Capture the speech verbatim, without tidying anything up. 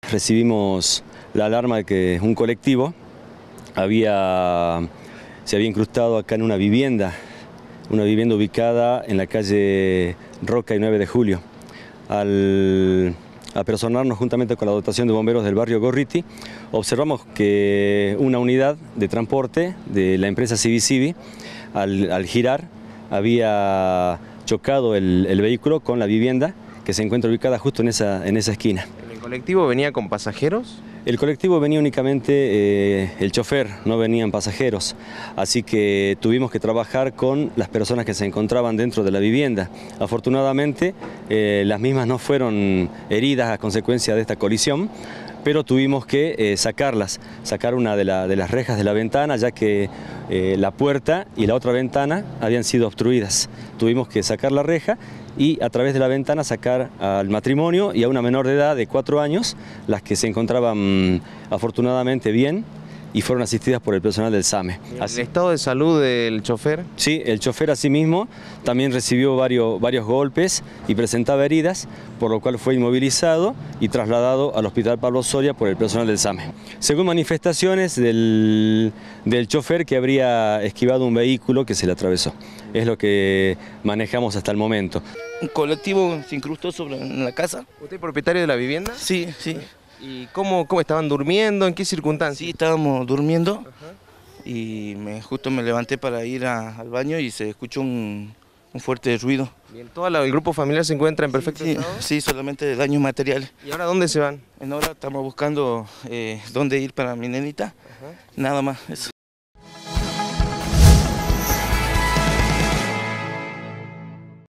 Recibimos la alarma de que un colectivo había, se había incrustado acá en una vivienda, una vivienda ubicada en la calle Roca y nueve de julio. Al apersonarnos juntamente con la dotación de bomberos del barrio Gorriti, observamos que una unidad de transporte de la empresa Civicivi, al, al girar, había chocado el, el vehículo con la vivienda que se encuentra ubicada justo en esa, en esa esquina. ¿El colectivo venía con pasajeros? El colectivo venía únicamente eh, el chofer, no venían pasajeros, así que tuvimos que trabajar con las personas que se encontraban dentro de la vivienda. Afortunadamente, eh, las mismas no fueron heridas a consecuencia de esta colisión, pero tuvimos que eh, sacarlas, sacar una de, la, de las rejas de la ventana, ya que eh, la puerta y la otra ventana habían sido obstruidas. Tuvimos que sacar la reja y a través de la ventana sacar al matrimonio y a una menor de edad de cuatro años, las que se encontraban afortunadamente bien y fueron asistidas por el personal del SAME. ¿El Así, estado de salud del chofer? Sí, el chofer asimismo también recibió varios, varios golpes y presentaba heridas, por lo cual fue inmovilizado y trasladado al Hospital Pablo Soria por el personal del SAME. Según manifestaciones del, del chofer, que habría esquivado un vehículo que se le atravesó. Es lo que manejamos hasta el momento. Un colectivo se incrustó sobre en la casa. ¿Usted es propietario de la vivienda? Sí, sí. ¿Y cómo, cómo estaban durmiendo? ¿En qué circunstancias? Sí, estábamos durmiendo. Ajá. Y me, justo me levanté para ir a, al baño y se escuchó un, un fuerte ruido. Bien, ¿todo la, el grupo familiar se encuentra en perfecto sí, estado? Sí, solamente daños materiales. ¿Y ahora dónde se van? En ahora estamos buscando eh, dónde ir para mi nenita. Ajá. Nada más, eso.